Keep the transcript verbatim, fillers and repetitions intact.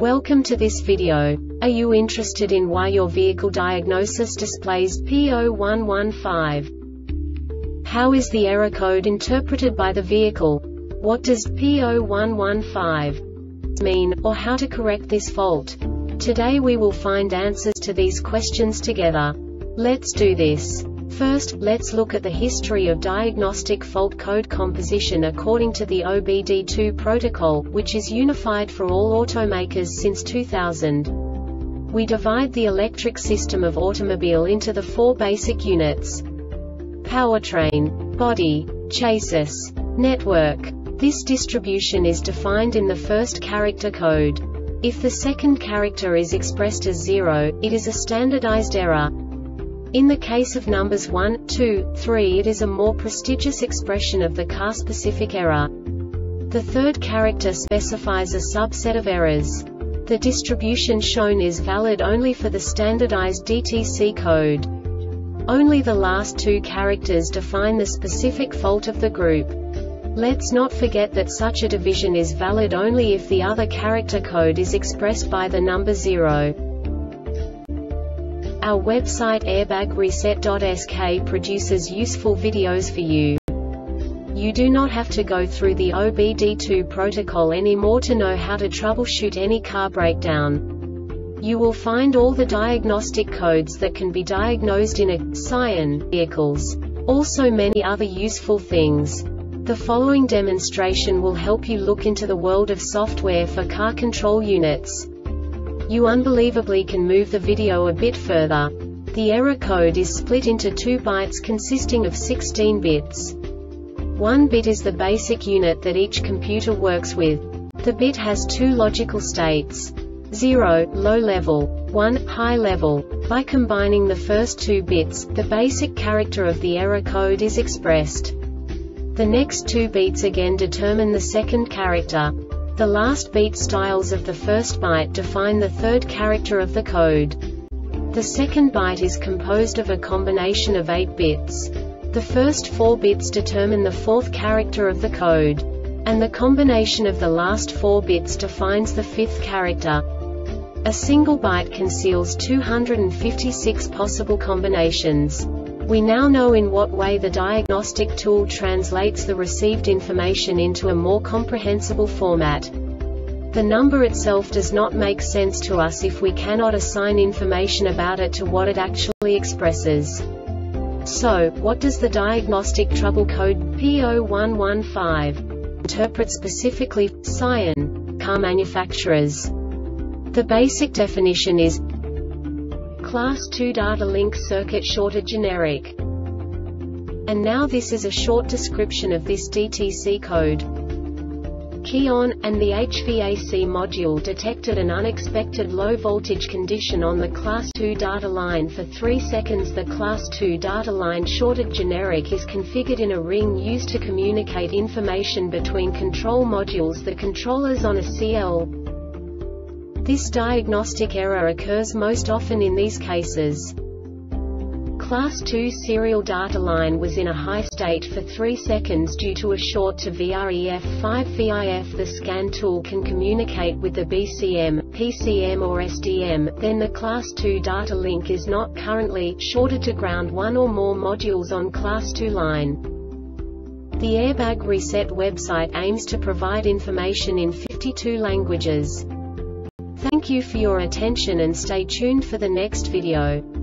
Welcome to this video. Are you interested in why your vehicle diagnosis displays P zero one one five? How is the error code interpreted by the vehicle? What does P zero one one five mean, or how to correct this fault? Today we will find answers to these questions together. Let's do this. First, let's look at the history of diagnostic fault code composition according to the O B D two protocol, which is unified for all automakers since two thousand. We divide the electric system of automobile into the four basic units: powertrain, body, chassis, network. This distribution is defined in the first character code. If the second character is expressed as zero, it is a standardized error. In the case of numbers one, two, three, it is a more prestigious expression of the car-specific error. The third character specifies a subset of errors. The distribution shown is valid only for the standardized D T C code. Only the last two characters define the specific fault of the group. Let's not forget that such a division is valid only if the other character code is expressed by the number zero. Our website airbag reset dot S K produces useful videos for you. You do not have to go through the O B D two protocol anymore to know how to troubleshoot any car breakdown. You will find all the diagnostic codes that can be diagnosed in a Scion vehicles. Also many other useful things. The following demonstration will help you look into the world of software for car control units. You unbelievably can move the video a bit further. The error code is split into two bytes consisting of sixteen bits. One bit is the basic unit that each computer works with. The bit has two logical states: zero, low level, one, high level. By combining the first two bits, the basic character of the error code is expressed. The next two bits again determine the second character. The last beat styles of the first byte define the third character of the code. The second byte is composed of a combination of eight bits. The first four bits determine the fourth character of the code. And the combination of the last four bits defines the fifth character. A single byte conceals two hundred fifty-six possible combinations. We now know in what way the diagnostic tool translates the received information into a more comprehensible format. The number itself does not make sense to us if we cannot assign information about it to what it actually expresses. So, what does the diagnostic trouble code P zero one one five interpret specifically for Scion car manufacturers? The basic definition is Class two data link circuit shorted generic. And now this is a short description of this D T C code. Key on, and the H V A C module detected an unexpected low voltage condition on the class two data line for three seconds. The class two data line shorted generic is configured in a ring used to communicate information between control modules, the controllers on a C L. This diagnostic error occurs most often in these cases. Class two serial data line was in a high state for three seconds due to a short to V R E F five V I F. The scan tool can communicate with the B C M, P C M or S D M, then the class two data link is not currently shorted to ground one or more modules on class two line. The Airbag Reset website aims to provide information in fifty-two languages. Thank you for your attention and stay tuned for the next video.